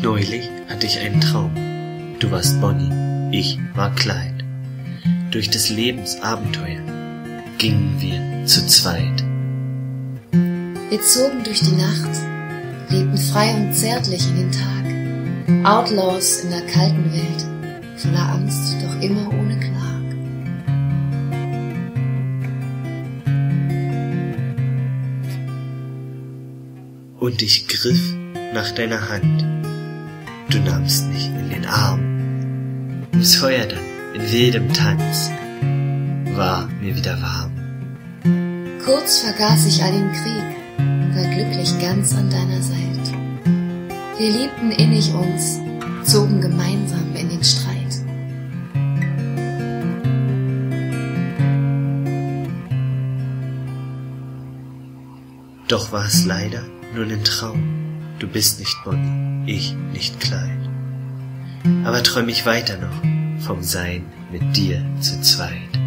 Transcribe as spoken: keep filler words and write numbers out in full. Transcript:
Neulich hatte ich einen Traum. Du warst Bonnie, ich war Clyde. Durch des Lebens Abenteuer gingen wir zu zweit. Wir zogen durch die Nacht, lebten frei und zärtlich in den Tag, Outlaws in der kalten Welt, voller Angst, doch immer ohne Klag. Und ich griff nach deiner Hand, du nahmst mich in den Arm. Ums Feuer dann, in wildem Tanz, war mir wieder warm. Kurz vergaß ich all den Krieg, war glücklich ganz an deiner Seite. Wir liebten innig uns, zogen gemeinsam in den Streit. Doch war es leider nur ein Traum. Du bist nicht Bonnie, ich nicht Clyde. Aber träum ich weiter noch vom Sein mit dir zu zweit.